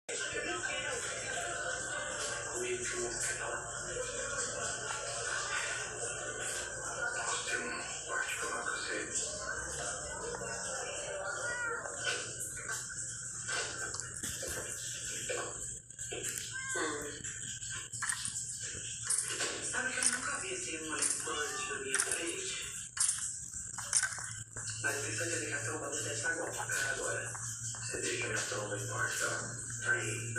Sabe que eu nunca vi assim um elefante na minha frente? Mas eu preciso dizer que a tromba dele está agora. Você deixa a minha tromba embaixo, tá? Aí.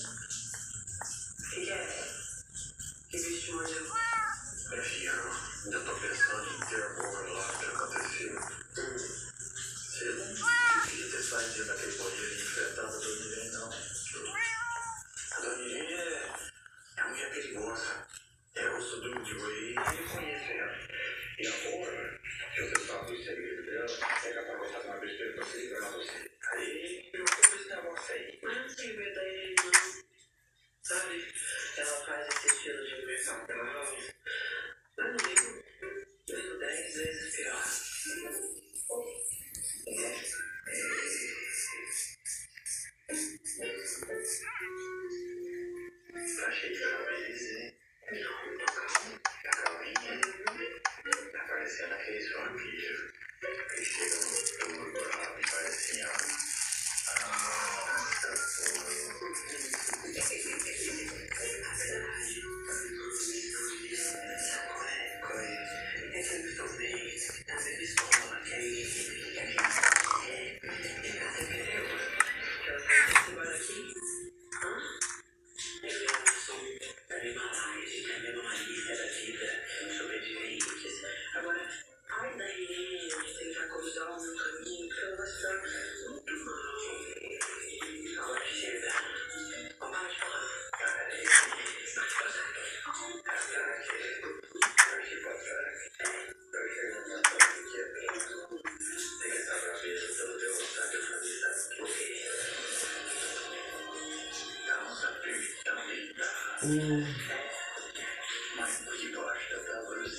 O que é? Que bicho mordeu? Minha filha, ainda tô pensando em ter amor lá do que aconteceu. Você não devia ter saído daquele banheiro e enfrentado a Dona Irene, não. A Dona Irene é uma mulher perigosa. Eu sou do Uri e conheço ela. E amor, se você sabe o segredo dela, é capaz de fazer uma besteira pra se livrar de você. Aí eu vou visitar você aí. Mas não tenho medo da Irene, não. Sabe? Ela faz esse estilo de mulher saudável. Mas não ligo. Ligo 10 vezes pior. Achei que era uma beleza, hein? Não, tô calmo. Tá calminha. Tá parecendo aqueles vampiros que chegam no turno bravo e faz assim, ó. Nossa, pô. Na verdade, qual é? É que eu estou bem. Tá vendo escola, que aí. Agora, ai da Irene, tentar cruzar o meu caminho, porque ela vai se dar muito mal. Agora chega. Vamos parar de falar. Mas por gosta da luz.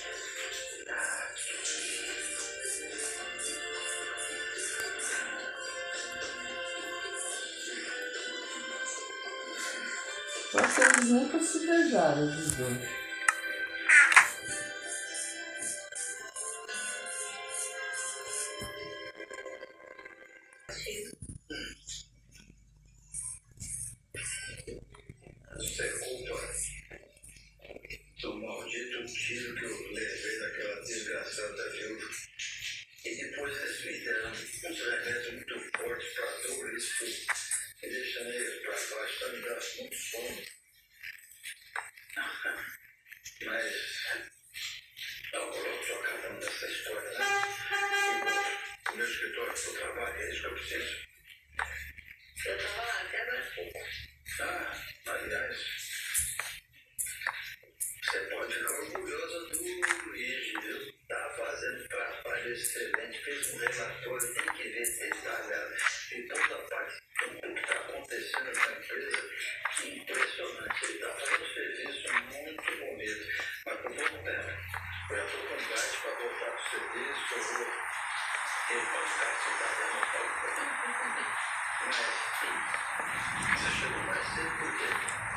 Só que eles nunca se beijaram, os dois. Você é culpa do maldito tiro que eu levei daquela desgraçada viúva. E depois recebi uns remédios muito fortes para dor, isso me deixa meio para baixo, tá me dando muito sono. Mas eu estou acabando dessa história, né? O meu escritório para o trabalho, é isso que eu preciso. Eu estava lá até agora há pouco. Aliás, você pode ficar orgulhosa do Luigi, viu? Tá fazendo um trabalho excelente, fez um relatório, tem que ver detalhado de toda parte, tudo que está acontecendo nessa empresa. Impressionante, ele está fazendo um serviço muito bonito. Mas por pouco tempo, eu já estou com gás para voltar para o serviço, eu vou. Ele pode ficar cidadão, não pode. Mas você chegou mais cedo por quê?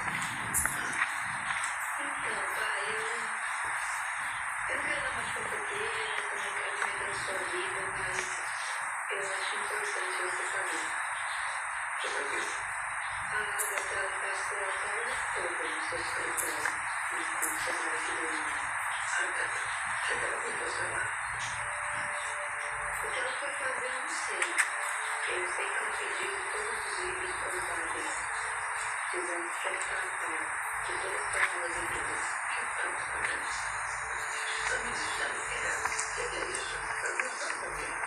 Então, pai, eu não quero dar mais fofoqueira, também quero me meter na sua vida, mas eu acho importante você saber. Sobre o quê? Daquela restauração toda no seu escritório, enquanto você vai se dormir. O que ela foi fazer lá? O que ela foi fazer, eu não sei. Eu sei que ela pediu todos os livros contábeis, dizendo que quer tratar de todas as pessoas empresas. Que é isso? Eu não sei por quê.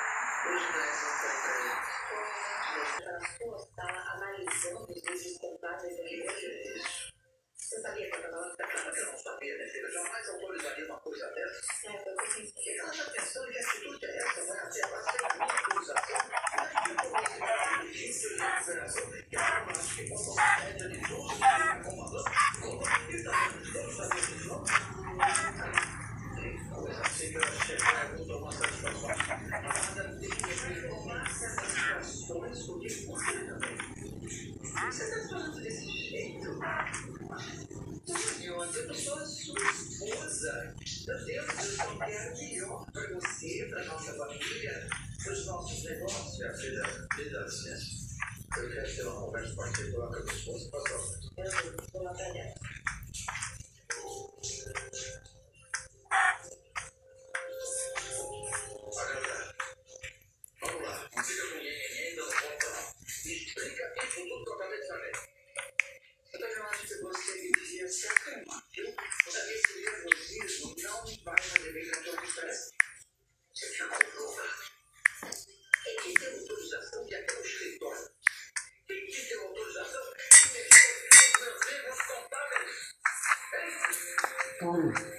Estava analisando os livros contábeis Você tá falando desse jeito? Eu sou a sua esposa. Meu Deus, eu só quero o melhor para você, para nossa família, para os nossos negócios. Minha filha, me dá licença. Eu quero ter uma conversa particular com a minha esposa. Passou. Eu vou lá para dentro. Vamos lá. Não fica com ninguém ainda, não conta não. Me explica isso tudo que eu acabei de saber. Eu acho que você devia se acalmar, viu? Sabe, esse nervosismo não vai fazer bem para a tua vida. Você ficou louca. Quem te deu autorização de ir até o escritório? Quem te deu autorização de mexer nos meus erros contábeis? Toma.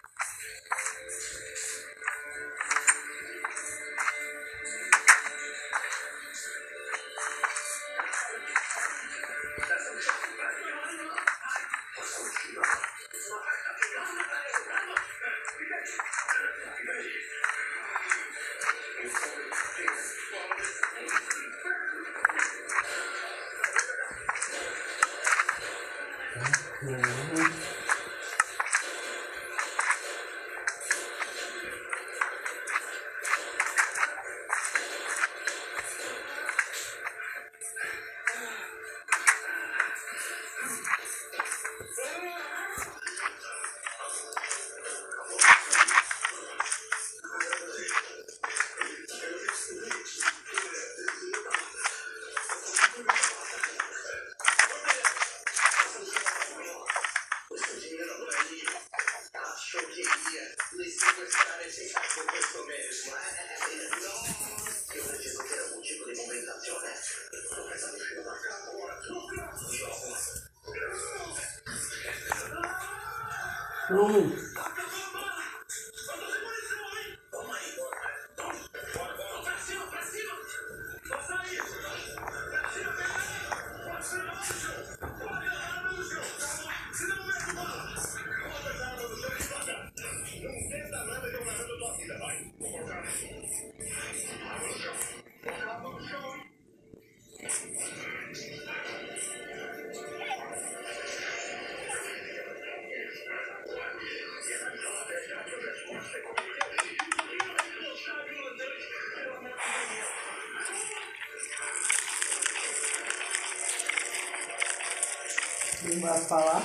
Não vai falar?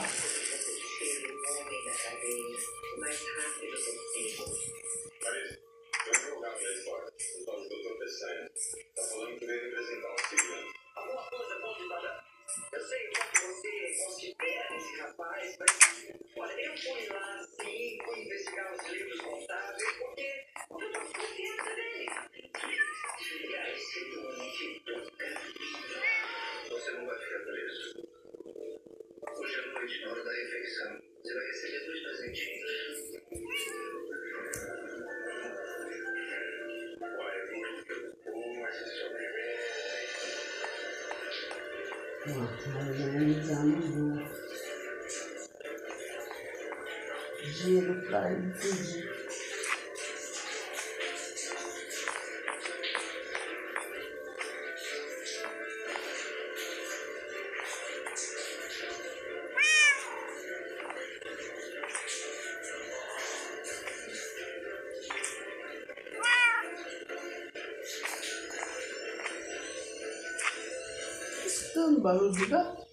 Dinheiro para impedir. Escutando barulho de gato?